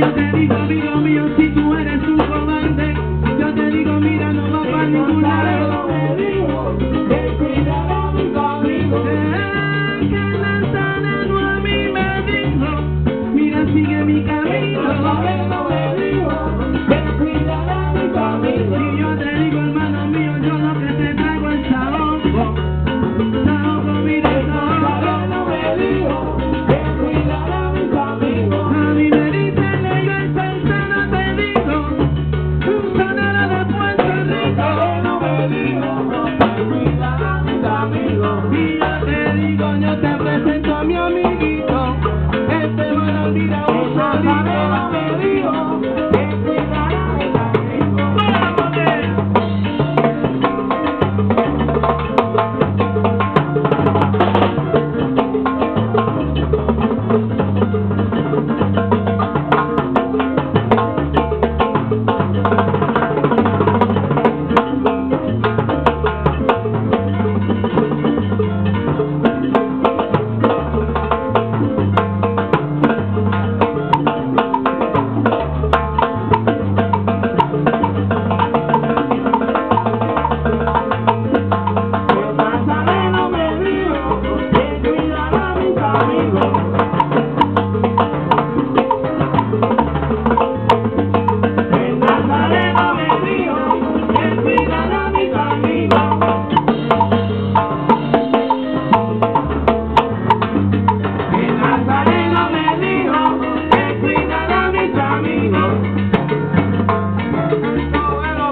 yo te digo, amigo mío, si tú eres un cobarde, yo te digo, mira, no va para ningún lado. Me dijo que cuidara a mis amigos. Que Nazareno a mí me dijo, mira, sigue mi camino. Nazareno me dijo que cuidara a mis amigos. Y yo te digo, hermano mío, yo lo que te traigo es saoco. Saoco, mira, Nazareno me dijo que cuidara a mis amigos. a mí me dicen ellos el paisano te digo, un sonero de Puerto Rico. Nazareno me dijo que cuidara a mis amigos. Y yo te digo, yo te presento a mi amiguito, este man olvida un Nazareno solito. me dijo que cuidara a mis amigos. Nazareno me dijo que cuidara a mis amigos. Nazareno me dijo que cuidara a mis amigos. Nazareno me dijo que cuidara a mis amigos. Nazareno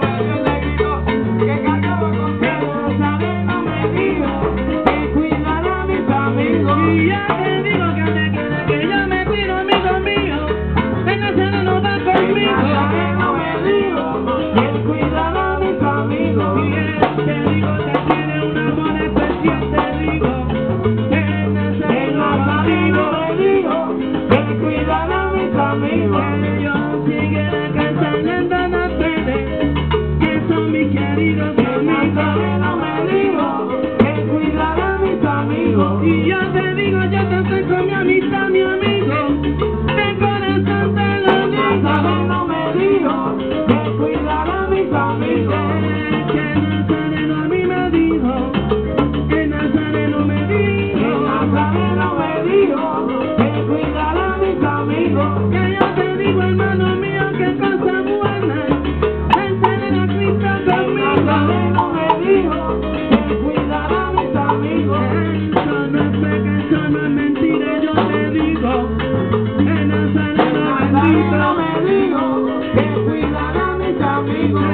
me dijo que cuidara a mis amigos. Y ya te digo que donde quiera que yo me tiro, amigo mío, el Nazareno va conmigo. Nazareno me dijo que cuidara a mis amigos. Y él, te digo, te tiene un amor especial, te digo, el Nazareno va Nazareno conmigo. me dijo que cuidara a mis amigos. Yo sigue la casa de Nazaret, que son mis queridos amigos. Nazareno me dijo que cuidara a mis amigos. Y yo te digo, yo te ofrezco mi amistad, mi amigo, de corazón te lo digo. Nazareno me dijo que cuidara a mis amigos. Que Nazareno a mí me dijo, que Nazareno me dijo, Nazareno me dijo que cuidara a mis amigos. que yo te digo, hermano mío, que cosa buena, el tener a Cristo conmigo. Nazareno me dijo que cuidara a mis amigos. Eso no es pecado, eso no es mentira, yo te digo, que Nazareno Nazareno bendito, me dijo que cuidara a mis amigos.